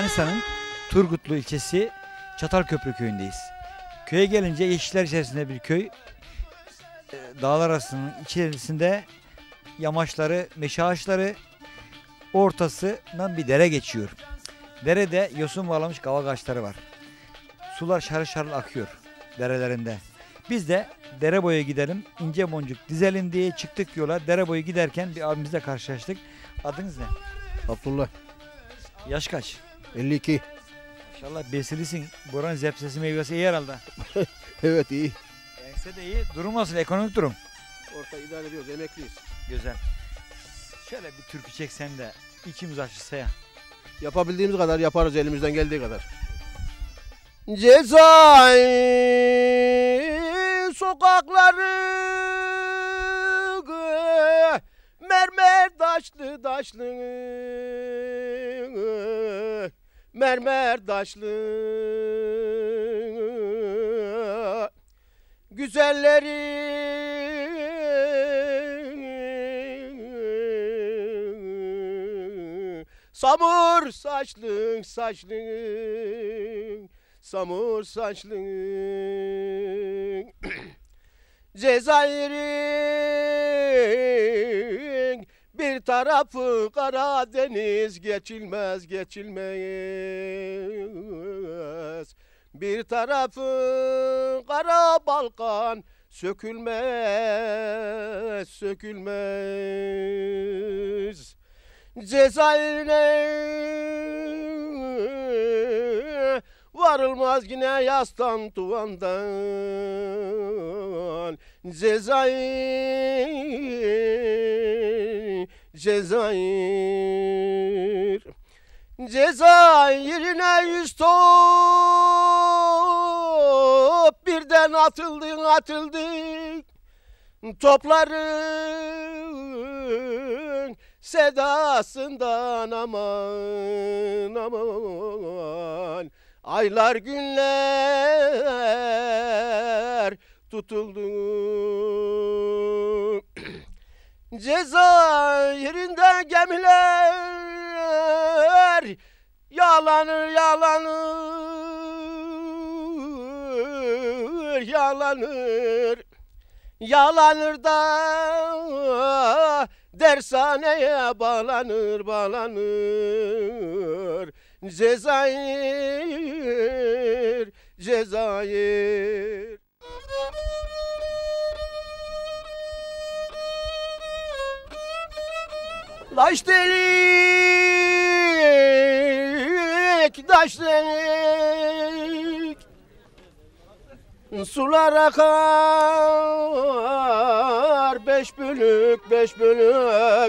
Manisa'nın Turgutlu ilçesi Çatalköprü köyündeyiz. Köye gelince yeşiller içerisinde bir köy. Dağlar arasının içerisinde yamaçları, meşe ağaçları, ortasından bir dere geçiyor. Derede yosun bağlamış kavak ağaçları var. Sular şarıl şarıl akıyor derelerinde. Biz de dere boyu gidelim, ince boncuk dizelim diye çıktık yola. Dere boyu giderken bir abimizle karşılaştık. Adınız ne? Abdullah. Yaş kaç? 52. Maşallah besilisin. Buranın zepsesi meyvesi iyi herhalde. Evet, iyi. Ense de iyi. Durum nasıl? Ekonomik durum? Orta idare ediyoruz, emekliyiz. Güzel. Şöyle bir türkü çeksen de içimiz açılsa ya. Yapabildiğimiz kadar yaparız, elimizden geldiği kadar. Cezayir sokakları mermer taşlı taşlı, mermer taşlı, güzelleri samur saçlın saçlın, samur saçlın. Cezayir'in bir tarafı Karadeniz, geçilmez geçilmez. Bir tarafı Kara Balkan, sökülmez sökülmez. Cezayir'e varılmaz yine yastan tuvandan. Cezayir, Cezayir, Cezayir'ine 100 top birden atıldık. Topların sedasından aman aman, aylar günler tutuldu. Cezayir'inde gemiler yağlanır yağlanır yağlanır, yağlanır da dershaneye bağlanır bağlanır. Cezayir, Cezayir. Taş delik, taş delik, sular akar beş bölük, beş bölük.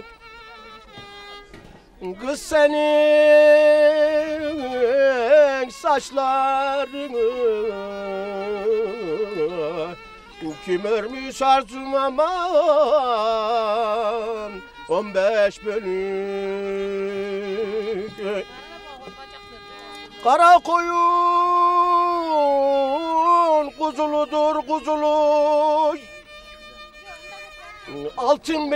Kız senin saçlarını kim örmüş arzum aman, 15 bölük. Kara koyun kuzuludur kuzulu, altın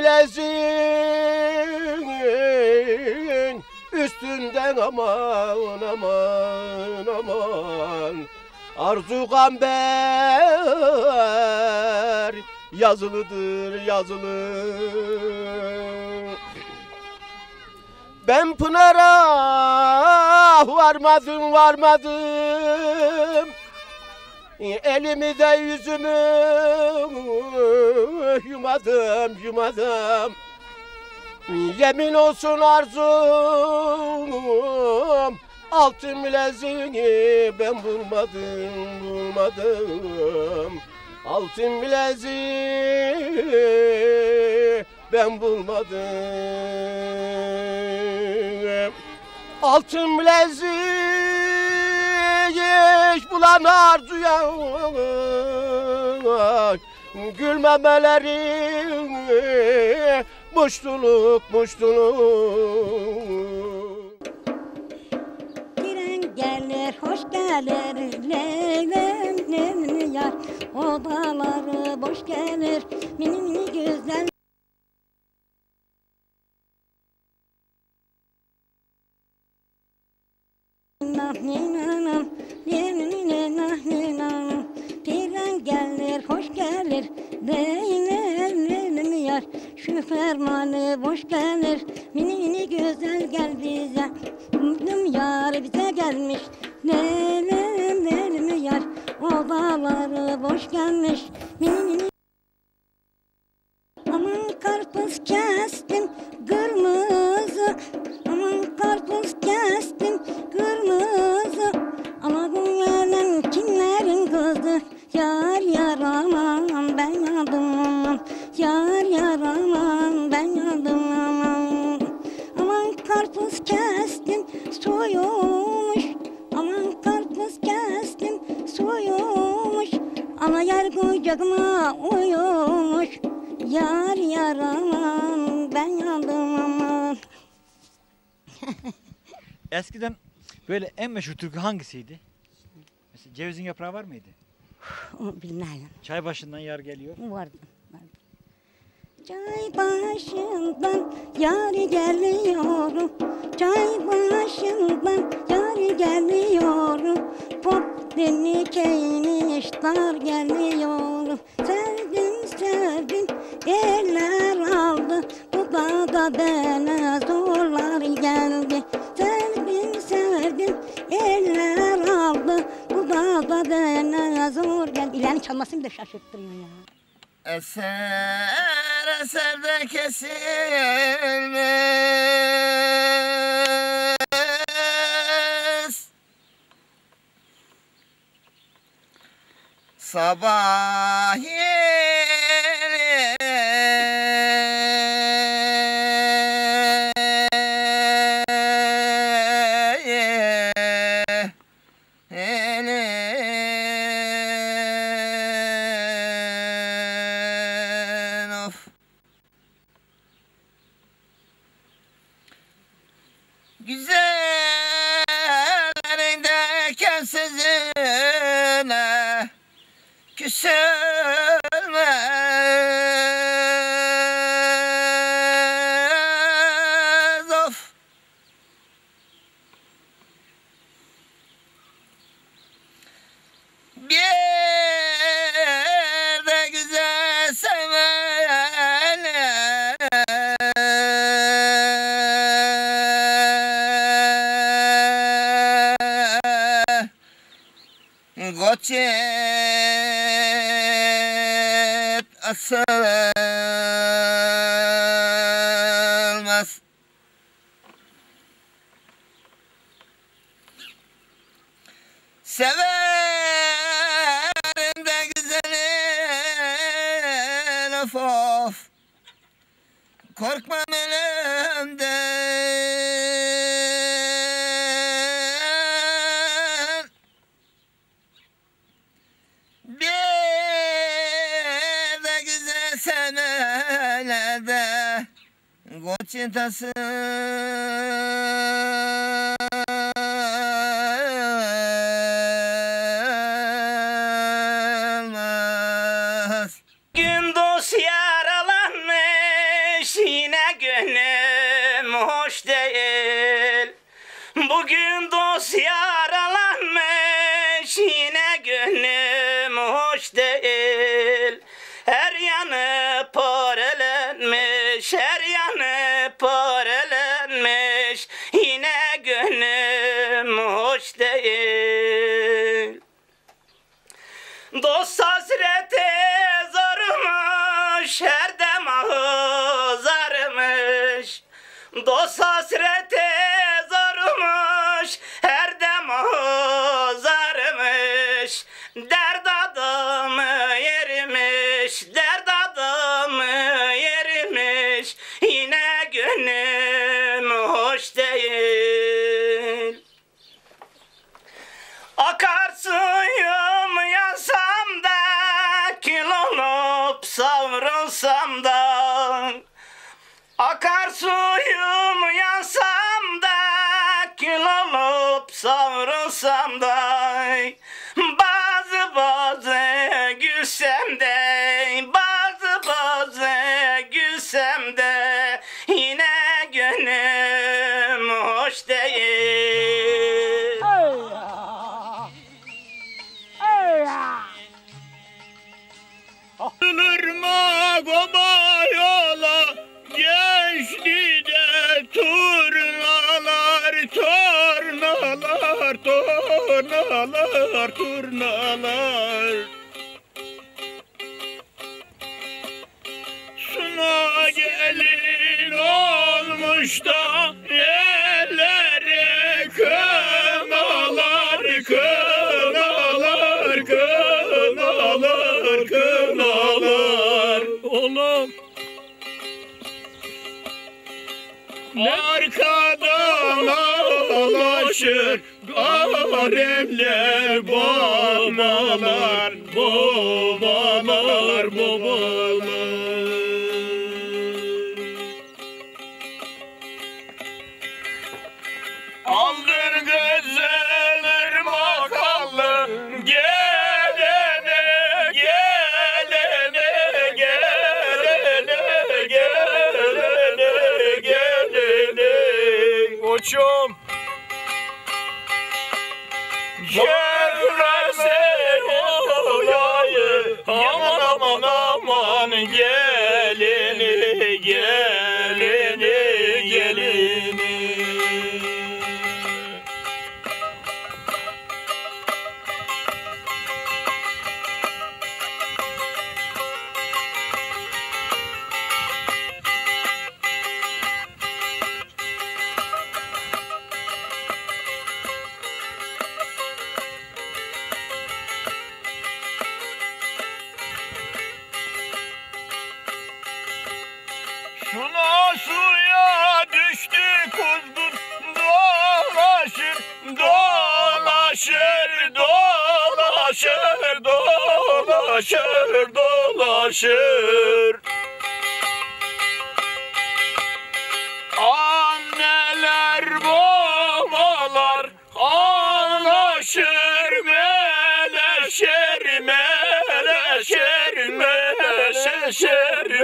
bileziğin üstünden aman aman aman, arzu gamber yazılıdır yazılı. Ben Pınar'a varmadım, elimi de yüzümü yumadım. Yemin olsun arzum, altın bileziği ben bulmadım. Altın bileziği ben bulmadım. Altın bileziği bulan arzuya gülmemeleri muştuluk muştuluk. Giren gelir hoş gelir Leyla'nın yar, odaları boş gelir mini mini güzel. ninanam ninanam ninanam Piren gelir hoş gelir Leylim yar şu fermanı boş gelir Mini güzel gel bize Yar bize gelmiş Leylim yar odaları boş gelmiş Mini Aman karpuz kestim kırmızı Aman karpuz kestim kırmızı Ama bu gelen kimlerin kızı Yar yar aman ben yandım aman Yar yar aman ben yandım aman Aman karpuz kestim soyulmuş Aman karpuz kestim soyulmuş Ana yer kucağıma uyumuş Yar yar aman ben yandım aman. Eskiden böyle en meşhur türkü hangisiydi? Mesela cevizin yaprağı var mıydı? Onu bilmem. Çay başından yar geliyor. Vardı. Çay başından yar geliyorum. Çay başından yar geliyorum. Pop beni keynişler geliyorum. Sevdim eller aldı. Bu dağda bana zorlar geldi. Sevdim eller aldı. Bu dağda bana zor geldi. İlerini çalmasını da şaşırttırıyor ya. Eser eser de kesilmez Sabah Güzellerin de kensizine küsülmez of Bir de güzel sevenler Koç et asılmaz Severim de güzelin of of Korkmam ölümden Bir de güzel senelerde Koçin tasılmaz Gün dost yaralanmış yine gönlüm hoş değil Bugün dost yaralanmış yine gönlüm hoş değil Her yanı parelenmiş, her yanı parelenmiş Yine gönlüm hoş değil Dost hasreti zormuş, her demahı zarmış Dost hasreti zormuş, her demahı zarmış Dert adamı yerimiş, dert adamı yerimiş Yine gönlüm hoş değil Akarsuyum yansam da kül olup savrulsam da Akarsuyum yansam da kül olup savrulsam da Bazı gülsem de bazı gülsem de Yine gönlüm hoş değil turnalar, turnalar, turnalar. Suna gelin olmuş da ellere kınalar, kınalar, kınalar, kınalar. Oğlum arkadan ağlaşır garemler, babalar, babalar, babalar. Aldır güzeller makallı gelene, gelene, gelene, gelene, gelene. Koçum gelmezse olayı, aman aman aman, geleni, geleni, geleni. Suna suya düştü kuzgun, dolaşır, dolaşır, dolaşır, dolaşır, dolaşır. Anneler, babalar ağlaşır, meleşir, meleşir, meleşir,